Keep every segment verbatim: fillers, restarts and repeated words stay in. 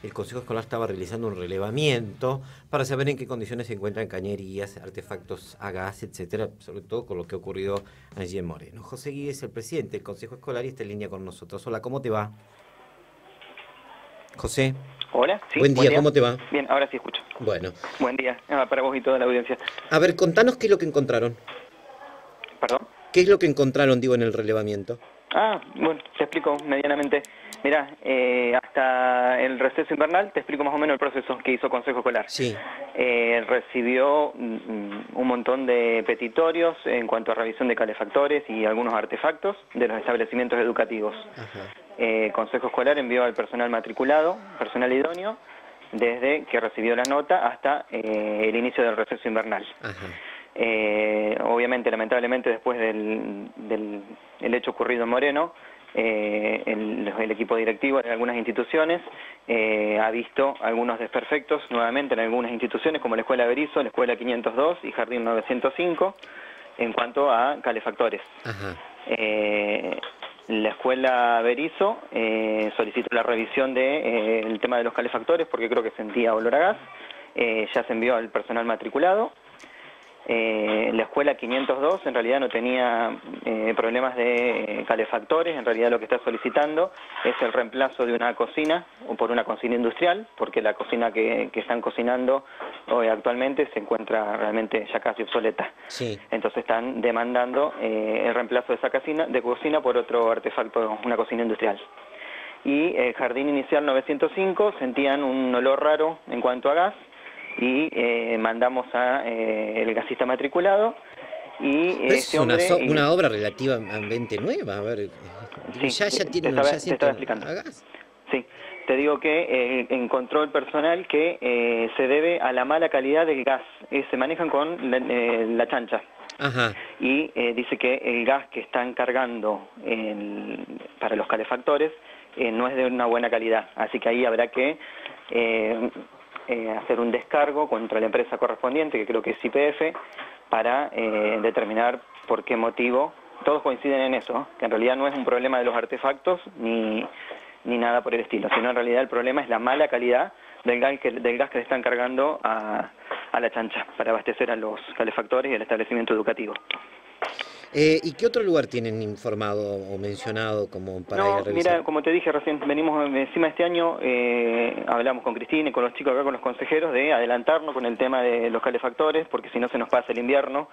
el Consejo Escolar estaba realizando un relevamiento para saber en qué condiciones se encuentran cañerías, artefactos a gas, etcétera, sobre todo con lo que ha ocurrido allí en Moreno. José Guí es el presidente del Consejo Escolar y está en línea con nosotros. Hola, ¿cómo te va? José. Hola, sí, Buen buen día, día. ¿cómo te va? Bien, ahora sí escucho. Bueno. Buen día, ah, para vos y toda la audiencia. A ver, contanos qué es lo que encontraron. ¿Perdón? ¿Qué es lo que encontraron, digo, en el relevamiento? Ah, bueno, te explico medianamente. Mirá, eh, hasta el receso invernal te explico más o menos el proceso que hizo Consejo Escolar. Sí. Eh, recibió mm, un montón de petitorios en cuanto a revisión de calefactores y algunos artefactos de los establecimientos educativos. Ajá. Eh, Consejo Escolar envió al personal matriculado, personal idóneo, desde que recibió la nota hasta eh, el inicio del receso invernal. Ajá. Eh, obviamente, lamentablemente, después del, del el hecho ocurrido en Moreno, eh, el, el equipo directivo de algunas instituciones eh, ha visto algunos desperfectos nuevamente en algunas instituciones, como la Escuela Berisso, la Escuela quinientos dos y Jardín novecientos cinco, en cuanto a calefactores. Ajá. Eh, la Escuela Berisso eh, solicitó la revisión del de, eh, tema de los calefactores porque creo que sentía olor a gas. Eh, ya se envió al personal matriculado. Eh, la escuela quinientos dos en realidad no tenía eh, problemas de eh, calefactores, en realidad lo que está solicitando es el reemplazo de una cocina o por una cocina industrial, porque la cocina que, que están cocinando hoy actualmente se encuentra realmente ya casi obsoleta. Sí. Entonces están demandando eh, el reemplazo de esa cocina, de cocina por otro artefacto, una cocina industrial. Y el Jardín Inicial novecientos cinco sentían un olor raro en cuanto a gas, y eh, mandamos a eh, el gasista matriculado y Pero este es una, hombre so- y, una obra relativamente nueva, a ver, eh, digo, sí, ya, ya te tienen, estaba, ya te estaba sienten explicando. a gas. Sí, te digo que eh, encontró el personal que eh, se debe a la mala calidad del gas, eh, se manejan con la, eh, la chancha. Ajá. Y eh, dice que el gas que están cargando en, para los calefactores eh, no es de una buena calidad, así que ahí habrá que eh, eh, hacer un descargo contra la empresa correspondiente, que creo que es Y P F, para eh, determinar por qué motivo. Todos coinciden en eso, ¿no? Que en realidad no es un problema de los artefactos ni, ni nada por el estilo, sino en realidad el problema es la mala calidad del gas que, del gas que le están cargando a, a la chancha para abastecer a los calefactores y al establecimiento educativo. Eh, ¿Y qué otro lugar tienen informado o mencionado como para ir a No, revisar? mira, como te dije recién, venimos encima este año, eh, hablamos con Cristina y con los chicos acá, con los consejeros, de adelantarnos con el tema de los calefactores, porque si no se nos pasa el invierno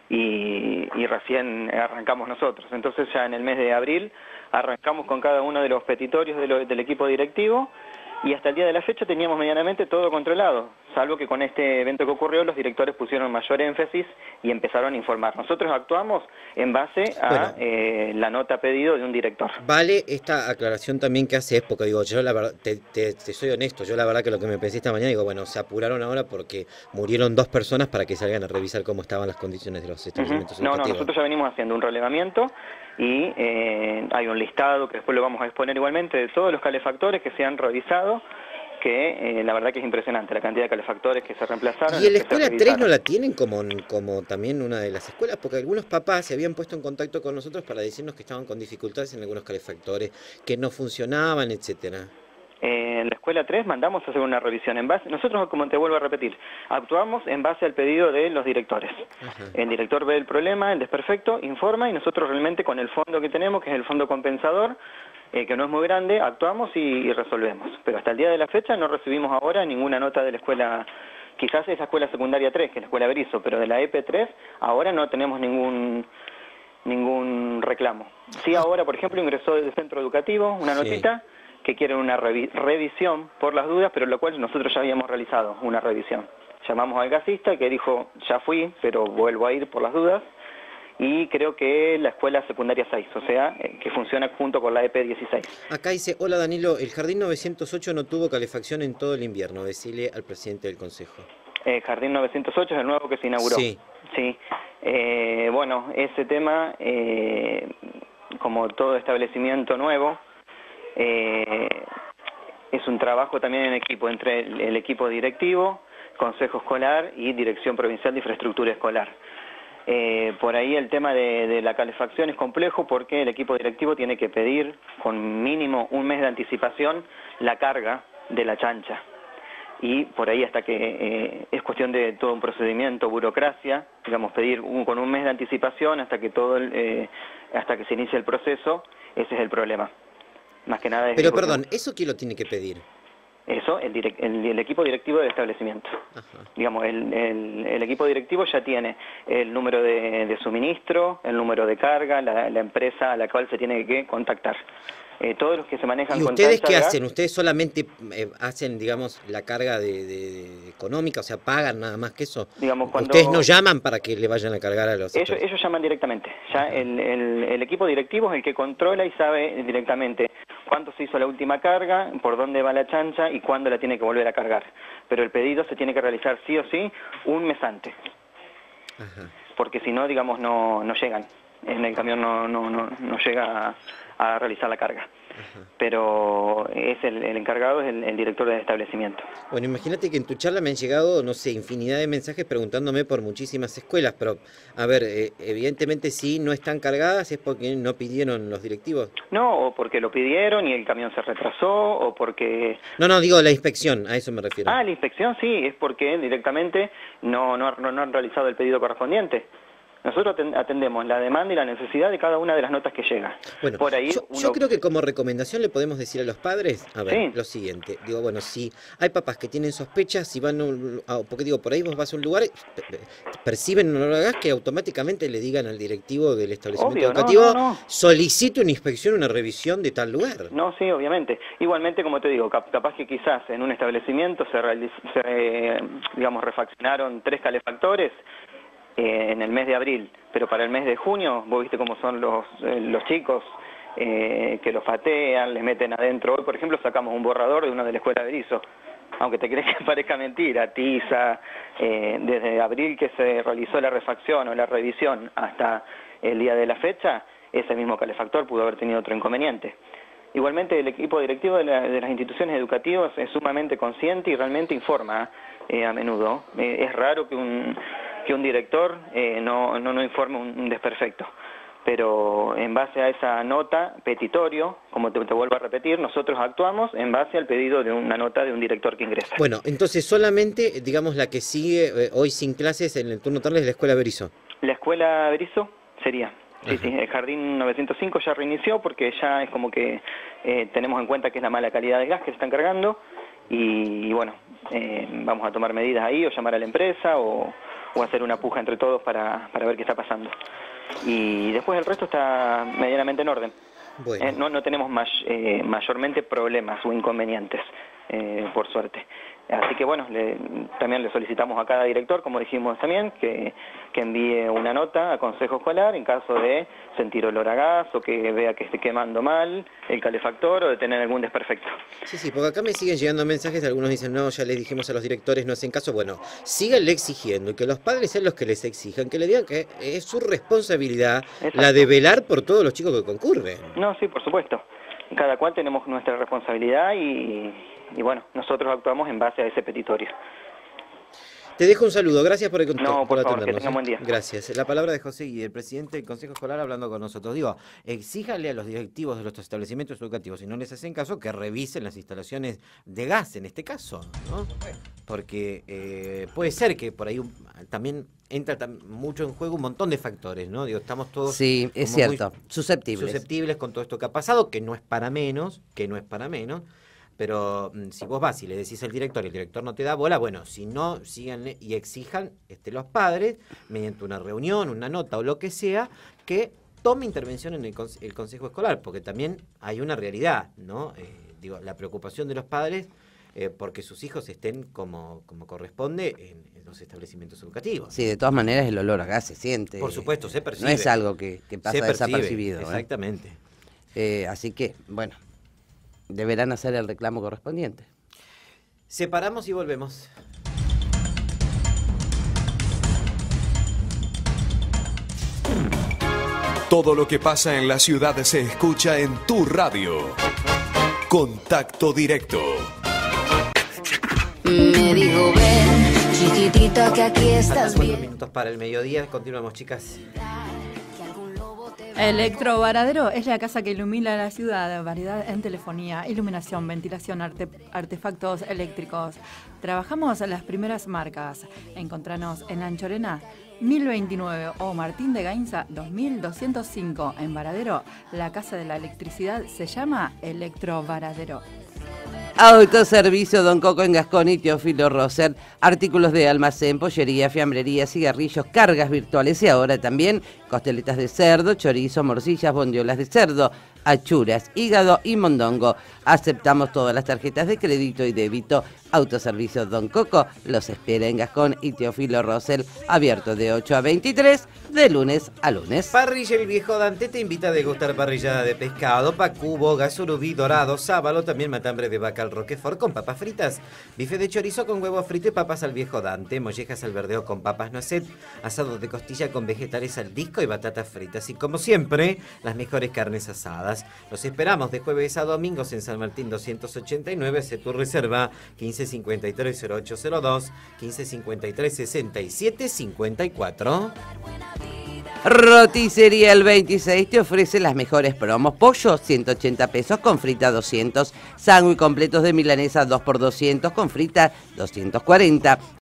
y, y recién arrancamos nosotros. Entonces ya en el mes de abril arrancamos con cada uno de los petitorios de lo, del equipo directivo, y hasta el día de la fecha teníamos medianamente todo controlado, salvo que con este evento que ocurrió los directores pusieron mayor énfasis y empezaron a informar. Nosotros actuamos en base a Bueno, eh, la nota pedido de un director. vale esta aclaración también que haces, porque digo, yo la verdad, te, te- te soy honesto, yo la verdad que lo que me pensé esta mañana, digo, bueno, se apuraron ahora porque murieron dos personas para que salgan a revisar cómo estaban las condiciones de los Uh-huh. establecimientos No, no, educativos. nosotros ya venimos haciendo un relevamiento y eh, hay un listado que después lo vamos a exponer igualmente de todos los calefactores que se han revisado, que eh, la verdad que es impresionante la cantidad de calefactores que se reemplazaron. ¿Y en la Los que se escuela tres no revisaron. la tienen como, como también una de las escuelas? Porque algunos papás se habían puesto en contacto con nosotros para decirnos que estaban con dificultades en algunos calefactores, que no funcionaban, etcétera. Eh, en la escuela tres mandamos a hacer una revisión en base, nosotros, como te vuelvo a repetir, actuamos en base al pedido de los directores. Ajá. El director ve el problema, el desperfecto, informa, y nosotros realmente con el fondo que tenemos, que es el fondo compensador, eh, que no es muy grande, actuamos y, y resolvemos. Pero hasta el día de la fecha no recibimos ahora ninguna nota de la escuela, quizás es la escuela secundaria tres, que es la escuela Berisso, pero de la E P tres ahora no tenemos ningún ningún reclamo. Sí, ahora, por ejemplo, ingresó del centro educativo una Sí. notita que quieren una revi revisión por las dudas, pero lo cual nosotros ya habíamos realizado una revisión. Llamamos al gasista que dijo, ya fui, pero vuelvo a ir por las dudas, y creo que la escuela secundaria seis, o sea, eh, que funciona junto con la E P dieciséis. Acá dice, hola Danilo, el Jardín novecientos ocho no tuvo calefacción en todo el invierno, decile al presidente del consejo. Eh, Jardín novecientos ocho es el nuevo que se inauguró. Sí. Sí. Eh, bueno, ese tema, eh, como todo establecimiento nuevo, eh, es un trabajo también en equipo, entre el, el equipo directivo, consejo escolar y dirección provincial de infraestructura escolar. Eh, por ahí el tema de, de la calefacción es complejo porque el equipo directivo tiene que pedir con mínimo un mes de anticipación la carga de la chancha. Y por ahí hasta que eh, es cuestión de todo un procedimiento, burocracia, digamos, pedir un, con un mes de anticipación hasta que todo el, eh, hasta que se inicie el proceso, ese es el problema. Más que nada es... Pero perdón, ¿eso quién lo tiene que pedir? Eso, el, direct, el, el equipo directivo del establecimiento. Ajá. Digamos, el, el, el equipo directivo ya tiene el número de, de suministro, el número de carga, la, la empresa a la cual se tiene que contactar. Eh, todos los que se manejan ¿Y con ustedes qué gas, hacen? ¿Ustedes solamente eh, hacen, digamos, la carga de, de, de económica, o sea, pagan nada más que eso? Digamos, cuando... ¿Ustedes no llaman para que le vayan a cargar a los... Ellos, ellos llaman directamente. Ya el, el, el equipo directivo es el que controla y sabe directamente cuánto se hizo la última carga, por dónde va la chancha y cuándo la tiene que volver a cargar. Pero el pedido se tiene que realizar sí o sí un mes antes. Ajá. Porque si no, digamos, no, no llegan. En el camión no, no, no, no llega a, a realizar la carga. Ajá. Pero es el, el encargado, es el, el director del establecimiento. Bueno, imagínate que en tu charla me han llegado, no sé, infinidad de mensajes preguntándome por muchísimas escuelas, pero, a ver, eh, evidentemente si no están cargadas es porque no pidieron los directivos. No, o porque lo pidieron y el camión se retrasó, o porque... No, no, digo la inspección, a eso me refiero. Ah, la inspección sí, es porque directamente no, no, no han realizado el pedido correspondiente. Nosotros atendemos la demanda y la necesidad de cada una de las notas que llega. Bueno, por ahí yo, uno... yo creo que como recomendación le podemos decir a los padres, a ver, sí. Lo siguiente. Digo, bueno, si hay papás que tienen sospechas, si van a, porque digo, por ahí vos vas a un lugar, perciben un olor a gas, que automáticamente le digan al directivo del establecimiento Obvio, educativo, no, no, no. solicito una inspección, una revisión de tal lugar. No, sí, obviamente. Igualmente, como te digo, cap capaz que quizás en un establecimiento se, se eh, digamos, refaccionaron tres calefactores Eh, en el mes de abril, pero para el mes de junio, vos viste cómo son los, eh, los chicos eh, que los patean, les meten adentro. Hoy, por ejemplo, sacamos un borrador de una de la escuela de Berizo, aunque te crees que parezca mentira, tiza, eh, desde abril que se realizó la refacción o la revisión hasta el día de la fecha, ese mismo calefactor pudo haber tenido otro inconveniente. Igualmente, el equipo directivo de, la, de las instituciones educativas es sumamente consciente y realmente informa eh, a menudo. Eh, es raro que un... que un director eh, no, no, no informe un, un desperfecto. Pero en base a esa nota, petitorio, como te, te vuelvo a repetir, nosotros actuamos en base al pedido de una nota de un director que ingresa. Bueno, entonces solamente, digamos, la que sigue eh, hoy sin clases en el turno tarde es la escuela Berizo. La escuela Berizo sería. Sí, sí, el Jardín novecientos cinco ya reinició porque ya es como que eh, tenemos en cuenta que es la mala calidad del gas que se están cargando y, y bueno, eh, vamos a tomar medidas ahí o llamar a la empresa o... o hacer una puja entre todos para, para ver qué está pasando. Y después el resto está medianamente en orden. Bueno. Eh, no, no tenemos may, eh, mayormente problemas o inconvenientes, eh, por suerte. Así que bueno, le, también le solicitamos a cada director, como dijimos también, que, que envíe una nota a consejo escolar en caso de sentir olor a gas o que vea que esté quemando mal el calefactor o de tener algún desperfecto. Sí, sí, porque acá me siguen llegando mensajes, algunos dicen, no, ya les dijimos a los directores, no hacen caso. Bueno, síganle exigiendo y que los padres sean los que les exijan, que le digan que es su responsabilidad. Exacto. La de velar por todos los chicos que concurren. No, sí, por supuesto. Cada cual tenemos nuestra responsabilidad y... y bueno, nosotros actuamos en base a ese petitorio. Te dejo un saludo, gracias por, el, no, por, por favor, atendernos. Que tenga buen día. Gracias. La palabra de José Guidi, el presidente del Consejo Escolar, hablando con nosotros. Digo, exíjale a los directivos de los establecimientos educativos, si no les hacen caso, que revisen las instalaciones de gas en este caso, ¿no? Porque eh, puede ser que por ahí un, también entra tam, mucho en juego un montón de factores, ¿no? Digo, estamos todos... Sí, es cierto, susceptibles. Susceptibles con todo esto que ha pasado, que no es para menos, que no es para menos. Pero si vos vas y le decís al director y el director no te da bola, bueno, si no, síganle y exijan este, los padres, mediante una reunión, una nota o lo que sea, que tome intervención en el, conse el consejo escolar, porque también hay una realidad, ¿no? Eh, digo, la preocupación de los padres eh, porque sus hijos estén como, como corresponde en, en los establecimientos educativos. Sí, de todas maneras el olor a gas se siente. Por supuesto, se percibe. No es algo que, que pasa desapercibido. Exactamente. ¿eh? Eh, así que, bueno... deberán hacer el reclamo correspondiente. Separamos y volvemos. Todo lo que pasa en la ciudad se escucha en tu radio. Contacto Directo. Me dijo, ven, chiquitita, que aquí estás bien. Cuatro minutos para el mediodía. Continuamos, chicas. Que algún lobo te Electro Varadero es la casa que ilumina la ciudad, variedad en telefonía, iluminación, ventilación, arte, artefactos eléctricos. Trabajamos en las primeras marcas. Encontranos en Anchorena mil veintinueve o Martín de Gainza dos mil doscientos cinco. En Varadero, la casa de la electricidad se llama Electro Varadero. Autoservicio Don Coco en Gascón y Teófilo Roser, artículos de almacén, pollería, fiambrería, cigarrillos, cargas virtuales y ahora también costeletas de cerdo, chorizo, morcillas, bondiolas de cerdo, achuras, hígado y mondongo. Aceptamos todas las tarjetas de crédito y débito. Autoservicio Don Coco los espera en Gascón y Teófilo Rosel, abierto de ocho a veintitrés, de lunes a lunes. Parrilla El Viejo Dante te invita a degustar parrillada de pescado, pacú, boga, surubí, dorado, sábalo, también matambre de vaca al roquefort con papas fritas, bife de chorizo con huevo frito y papas al Viejo Dante, mollejas al verdeo con papas noisette, asado de costilla con vegetales al disco y batatas fritas y como siempre, las mejores carnes asadas. Los esperamos de jueves a domingos en San Martín doscientos ochenta y nueve, hace tu reserva quince cincuenta y tres cero ocho cero dos, quince cincuenta y tres sesenta y siete cincuenta y cuatro. Roticería El veintiséis te ofrece las mejores promos. Pollo ciento ochenta pesos con frita doscientos. Sándwich completos de milanesa dos por doscientos con frita doscientos cuarenta.